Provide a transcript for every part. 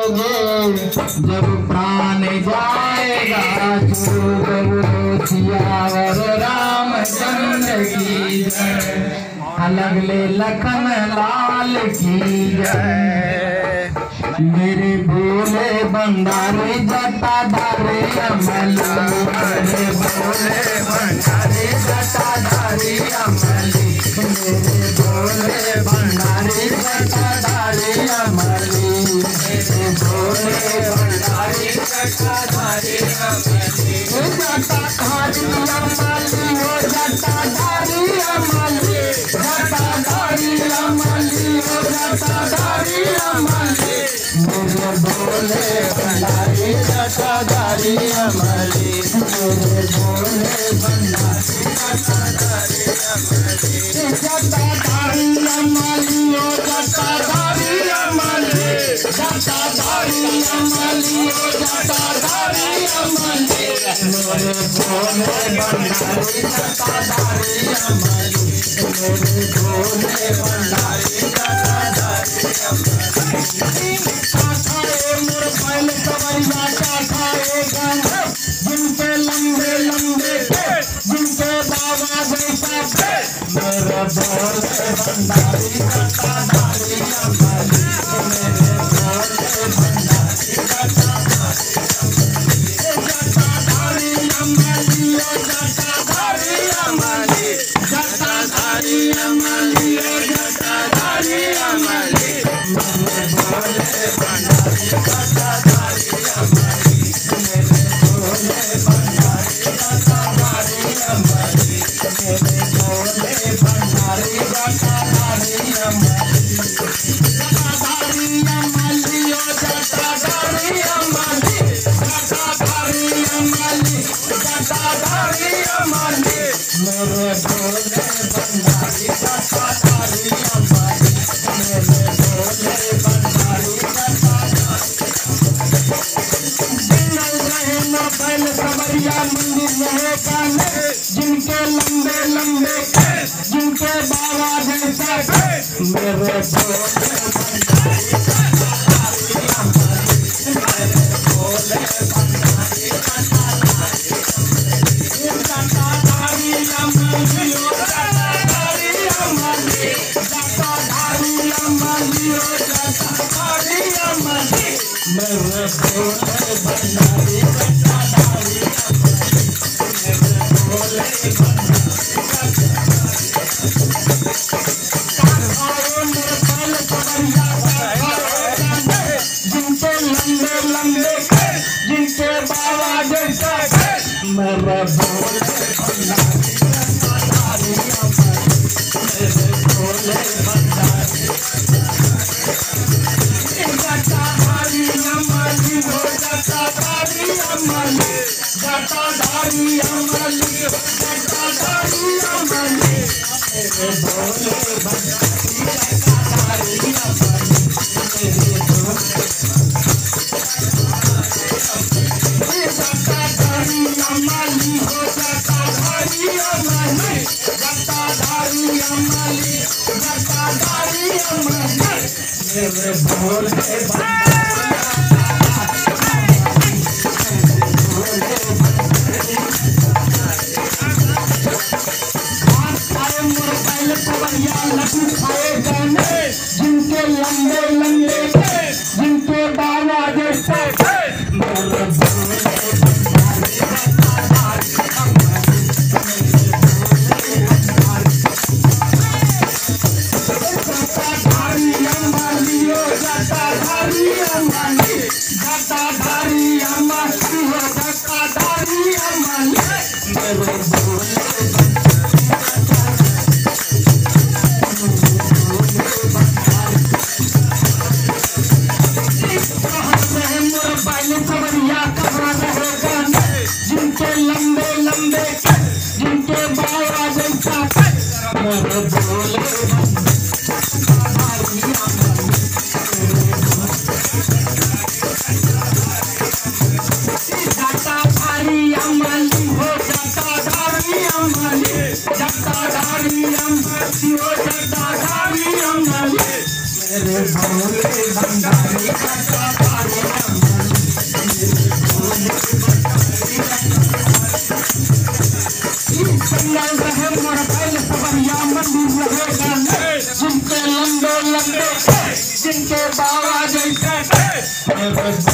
पाओगे जब प्राण जाएगा चुरूग सियावर रामचंद्र की जय। लगले लखन लाल की जय। मेरे भोले भंडारी जटाधारी अमली, मेरे भोले भंडारी जटाधारी अमली, मेरे भोले भंडारी जटाधारी अमली, मेरे भोले भंडारी जटाधारी अमली। जटाधारी अमली हो जटाधारी अमली, जटाधारी अमली हो जटाधारी अमली, मेरे भोले भंडारी जटाधारी अमली, मेरे भोले भंडारी जटाधारी अमली। जटाधारी अमली हो जटाधारी अमली, जटाधारी अमली हो जटाधारी अमली, मेरे भोले भंडारी जटाधारी अमली, मेरे भोले भंडारी जटाधारी अमली। मोर बैल सवरिया खाए गाना, जिनके लंबे लंबे जिनके बाबा जैसा मेरे भोले भंडारी जटाधारी अमली, मेरे भोले भंडारी जटाधारी अमली। जटाधारी अमली हो जटाधारी अमली, जटाधारी अमली हो जटाधारी अमली, मेरे भोले भंडारी जटाधारी अमली, मेरे भोले भंडारी जटाधारी अमली, मेरे भोले भंडारी जटाधारी अमली। जटाधारी अमली हो जटाधारी अमली, जटाधारी अमली जटाधारी अमली, मेरे भोले भंडारी जटाधारी अमली, मेरे भोले भंडारी जटाधारी। जिनल रहे मोर बैल सवरिया मंदिर रहे गाने, जिनके लंबे लंबे जिनके बाबा जैसा मेरे भोले भंडारी जटाधारी अमली, मेरे भोले भंडारी जटाधारी अमली। जटाधारी अमली हो जटाधारी अमली, जटाधारी अमली हो जटाधारी अमली, मेरे भोले भंडारी जटाधारी अमली, मेरे भोले भंडारी जटाधारी अमली। जिनके लंबे लंबे जिनके बाबा जैसा मेरे भोले भंडारी जटाधारी अमली, मेरे भोले भंडारी जटाधारी अमली हो जटाधारी अमली, जटाधारी अमली हो जटाधारी अमली, मेरे भोले भंडारी जटाधारी अमली, मेरे भोले जटाधारी अमली हो जटाधारी अमली, जटाधारी अमली जटाधारी अमली, मेरे भोले जिनके लंबे लंबे जिनके बाबा जैसा मेरे भोले भंडारी जटाधारी अमली, मेरे भोले भंडारी जटाधारी अमली हो जटाधारी अमली, जटाधारी अमली हो जटाधारी अमली, मेरे भोले जिनके लंबे लंबे जिनके बाबा जैसा मेरे भोले जटाधारी अमली, जटाधारी अमली हो जटाधारी अमली, जटाधारी अमली हो जटाधारी अमली, मेरे भोले भंडारी जटाधारी जंगल रहे मोर बैल सबरिया मंदिर रहेगा नहीं जिनके लंबे लंबे जिनके बाबा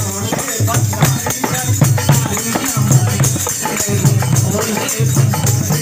जैसे